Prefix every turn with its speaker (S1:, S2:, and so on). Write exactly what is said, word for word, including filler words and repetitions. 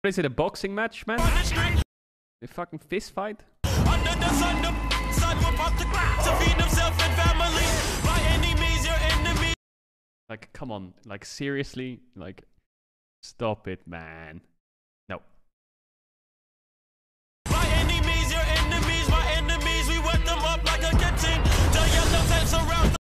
S1: What is it, a boxing match, man? A fucking fist fight?
S2: Under the sun, the sun will pop the ground to feed himself and family. By any means, your enemy.
S1: Like, come on. Like, seriously? Like, stop it, man.